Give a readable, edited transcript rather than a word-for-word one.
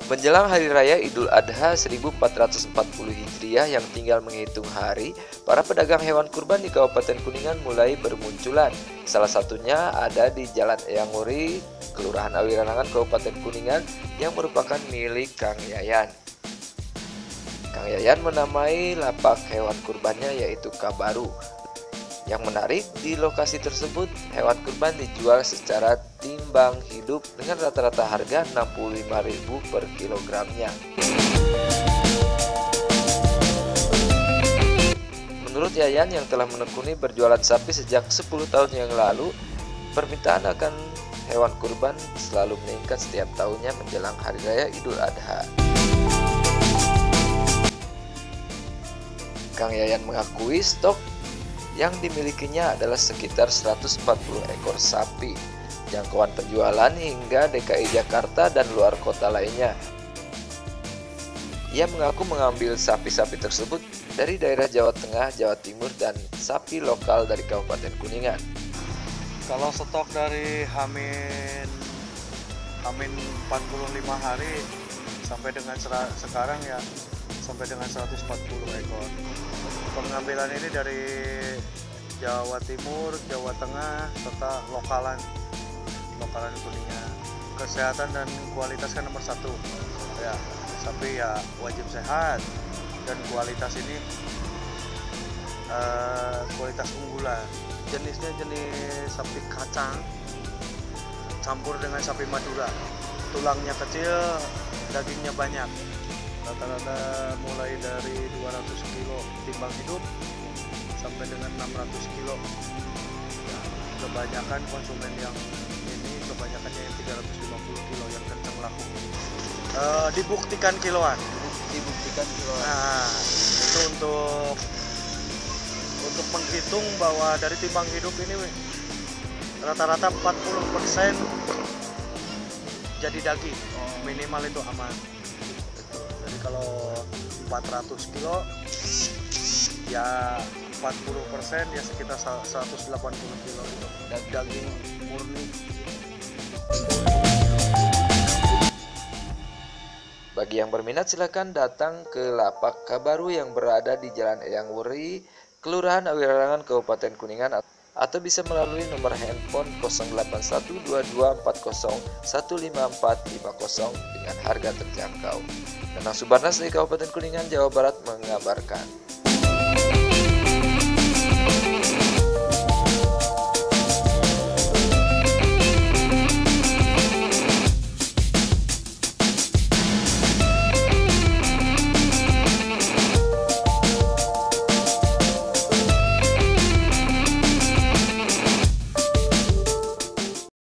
Menjelang Hari Raya Idul Adha 1440 Hijriah yang tinggal menghitung hari, para pedagang hewan kurban di Kabupaten Kuningan mulai bermunculan. Salah satunya ada di Jalan Eyang Wuri, Kelurahan Awiranangan, Kabupaten Kuningan, yang merupakan milik Kang Yayan. Kang Yayan menamai lapak hewan kurbannya yaitu Kabaru. Yang menarik, di lokasi tersebut hewan kurban dijual secara timbang hidup dengan rata-rata harga Rp65.000 per kilogramnya. Menurut Yayan yang telah menekuni berjualan sapi sejak 10 tahun yang lalu, permintaan akan hewan kurban selalu meningkat setiap tahunnya menjelang Hari Raya Idul Adha. Kang Yayan mengakui stok yang dimilikinya adalah sekitar 140 ekor sapi. Jangkauan penjualan hingga DKI Jakarta dan luar kota lainnya. Ia mengaku mengambil sapi-sapi tersebut dari daerah Jawa Tengah, Jawa Timur, dan sapi lokal dari Kabupaten Kuningan. Kalau stok dari Hamin 45 hari sampai dengan sekarang ya sampai dengan 140 ekor. Pengambilan ini dari Jawa Timur, Jawa Tengah, serta lokalan Kuningan. Kesehatan dan kualitas kan nomor satu. Ya, sapi ya wajib sehat dan kualitas ini kualitas unggulan. Jenisnya jenis sapi kacang campur dengan sapi Madura. Tulangnya kecil, dagingnya banyak. Rata-rata mulai dari 200 kilo timbang hidup sampai dengan 600 kilo. Kebanyakan konsumen yang ini kebanyakannya yang 350 kilo yang kencang laku. Dibuktikan kiloan. Nah, itu untuk menghitung bahwa dari timbang hidup ini rata-rata 40% jadi daging. Minimal itu aman. Jadi kalau 400 kilo ya 40% ya sekitar 180 kilo itu daging murni. Bagi yang berminat silakan datang ke lapak Kabaru yang berada di Jalan Eyang Wuri, Kelurahan Awiranangan, Kabupaten Kuningan, atau bisa melalui nomor handphone 0812401550 dengan harga terjangkau. Danang Subarnas dari Kabupaten Kuningan, Jawa Barat mengabarkan.